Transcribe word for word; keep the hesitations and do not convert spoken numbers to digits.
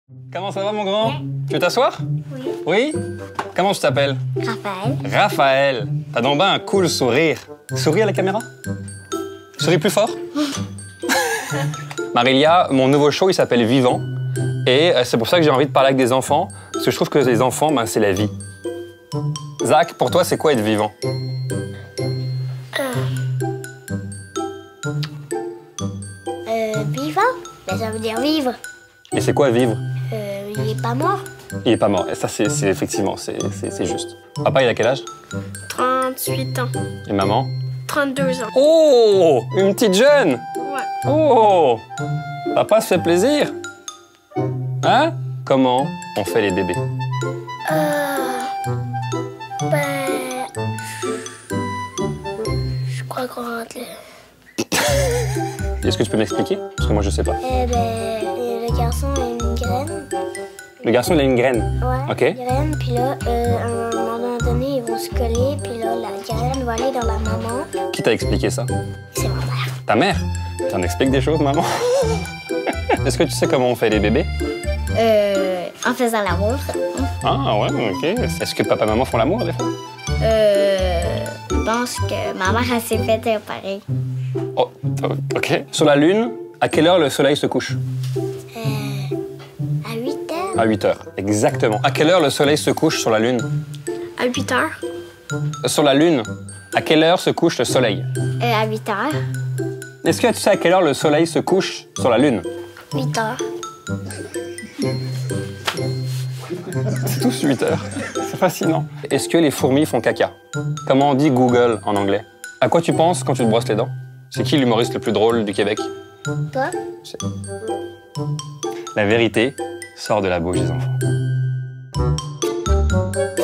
Comment ça va, mon grand? Bien. Tu veux t'asseoir? Oui. Oui? Comment tu t'appelles? Raphaël. Raphaël. T'as donc ben un cool sourire. Souris à la caméra. Souris plus fort. Marilia, mon nouveau show, il s'appelle Vivant. Et c'est pour ça que j'ai envie de parler avec des enfants. Parce que je trouve que les enfants, ben, c'est la vie. Zach, pour toi, c'est quoi être vivant? Euh, vivant? Ben, ça veut dire vivre. Et c'est quoi vivre? Euh, il est pas mort. Il est pas mort. Et ça, c'est effectivement, c'est juste. Papa, il a quel âge? trente-huit ans. Et maman? trente-deux ans. Oh! Une petite jeune! Ouais. Oh! Papa se fait plaisir. Hein? Comment on fait les bébés? Euh... Ben... Je crois qu'on rentre là. Est-ce que tu peux m'expliquer? Parce que moi, je sais pas. Eh ben, le garçon a une graine. Le garçon, il a une graine. Ouais, OK. une graine. Puis là, euh, à un moment donné, ils vont se coller. Puis là, la graine va aller dans la maman. Qui t'a expliqué ça? C'est ma mère. Ta mère? T'en expliques des choses, maman? Est-ce que tu sais comment on fait les bébés? Euh... En faisant l'amour. Ah, ouais, OK. Est-ce que papa et maman font l'amour, des fois? Euh... Je pense que ma mère, elle s'est fait euh, pareil. Oh, OK. Sur la Lune, à quelle heure le soleil se couche? Euh... À huit heures. À huit heures. Exactement. À quelle heure le soleil se couche sur la Lune? À huit heures. Sur la Lune, à quelle heure se couche le soleil? Euh, à huit heures. Est-ce que tu sais à quelle heure le soleil se couche sur la Lune? huit heures. C'est tous huit heures. C'est fascinant. Est-ce que les fourmis font caca? Comment on dit Google en anglais? À quoi tu penses quand tu te brosses les dents? C'est qui l'humoriste le plus drôle du Québec? Toi? La vérité sort de la bouche des enfants.